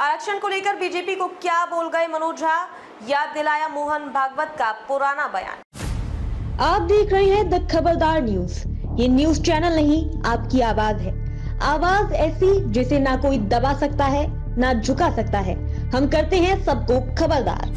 आरक्षण को लेकर बीजेपी को क्या बोल गए मनोज झा, याद दिलाया मोहन भागवत का पुराना बयान। आप देख रहे हैं द खबरदार न्यूज। ये न्यूज चैनल नहीं, आपकी आवाज है। आवाज ऐसी जिसे ना कोई दबा सकता है ना झुका सकता है। हम करते हैं सबको खबरदार।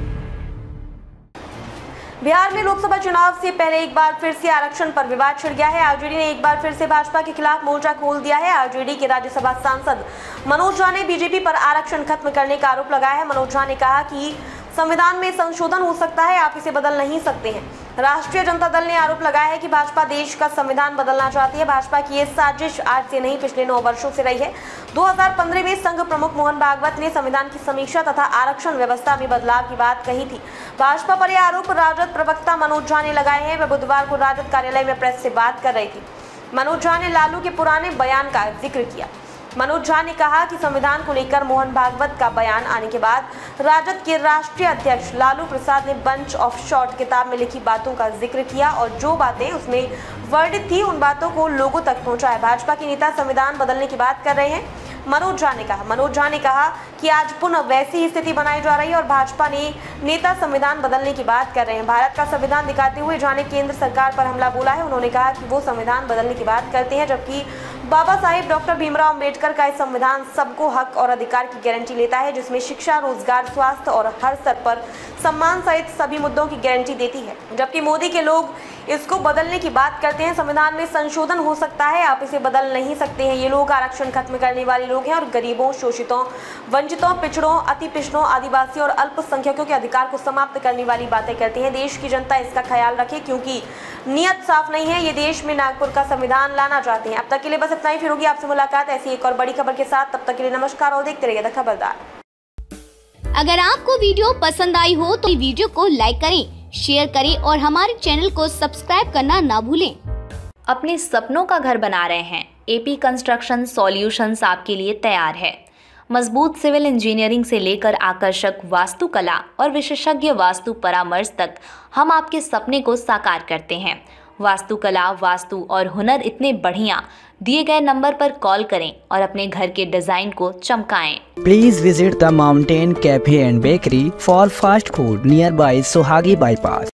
बिहार में लोकसभा चुनाव से पहले एक बार फिर से आरक्षण पर विवाद छिड़ गया है। आरजेडी ने एक बार फिर से भाजपा के खिलाफ मोर्चा खोल दिया है। आरजेडी के राज्यसभा सांसद मनोज झा ने बीजेपी पर आरक्षण खत्म करने का आरोप लगाया है। मनोज झा ने कहा कि संविधान में संशोधन हो सकता है, आप इसे बदल नहीं सकते हैं। राष्ट्रीय जनता दल ने आरोप लगाया है कि भाजपा देश का संविधान बदलना चाहती है। भाजपा की ये साजिश आज से नहीं, पिछले 9 वर्षों से रही है। 2015 में संघ प्रमुख मोहन भागवत ने संविधान की समीक्षा तथा आरक्षण व्यवस्था में बदलाव की बात कही थी। भाजपा पर यह आरोप राजद प्रवक्ता मनोज झा ने लगाए हैं। वह बुधवार को राजद कार्यालय में प्रेस से बात कर रही थी। मनोज झा ने लालू के पुराने बयान का जिक्र किया। मनोज झा ने कहा कि संविधान को लेकर मोहन भागवत का बयान आने के बाद राजद के राष्ट्रीय अध्यक्ष लालू प्रसाद ने बंच ऑफ शॉर्ट किताब में लिखी बातों का जिक्र किया और जो बातें उसमें वर्णित थी उन बातों को लोगों तक पहुंचाया। भाजपा के नेता संविधान बदलने की बात कर रहे हैं, मनोज झा ने कहा कि आज पुनः वैसी ही स्थिति बनाई जा रही है और भाजपा ने नेता संविधान बदलने की बात कर रहे हैं। भारत का संविधान दिखाते हुए झा ने केंद्र सरकार पर हमला बोला है। उन्होंने कहा कि वो संविधान बदलने की बात करते हैं, जबकि बाबा साहेब डॉक्टर भीमराव अंबेडकर का संविधान सबको हक और अधिकार की गारंटी लेता है, जिसमें शिक्षा, रोजगार, स्वास्थ्य और हर स्तर पर सम्मान सहित सभी मुद्दों की गारंटी देती है। जबकि मोदी के लोग इसको बदलने की बात करते हैं। संविधान में संशोधन हो सकता है, आप इसे बदल नहीं सकते हैं। ये लोग आरक्षण खत्म करने वाले लोग हैं और गरीबों, शोषितों, वंचितों, पिछड़ों, अति पिछड़ों, आदिवासियों और अल्पसंख्यकों के अधिकार को समाप्त करने वाली बातें करते हैं। देश की जनता इसका ख्याल रखे, क्योंकि नियत साफ नहीं है। ये देश में नागपुर का संविधान लाना चाहते हैं। अब तक के लिए बस इतना ही। फिर होगी आपसे मुलाकात ऐसी एक और बड़ी खबर के साथ। तब तक के लिए नमस्कार और देखते रहिए द खबरदार। अगर आपको वीडियो पसंद आई हो तो वीडियो को लाइक करें, शेयर करें और हमारे चैनल को सब्सक्राइब करना ना भूलें। अपने सपनों का घर बना रहे हैं? एपी कंस्ट्रक्शन सॉल्यूशंस आपके लिए तैयार है। मजबूत सिविल इंजीनियरिंग से लेकर आकर्षक वास्तुकला और विशेषज्ञ वास्तु परामर्श तक हम आपके सपने को साकार करते हैं। वास्तुकला, वास्तु और हुनर इतने बढ़िया। दिए गए नंबर पर कॉल करें और अपने घर के डिजाइन को चमकाएं। Please visit the Mountain Cafe and Bakery for fast food nearby Sohagi Bypass.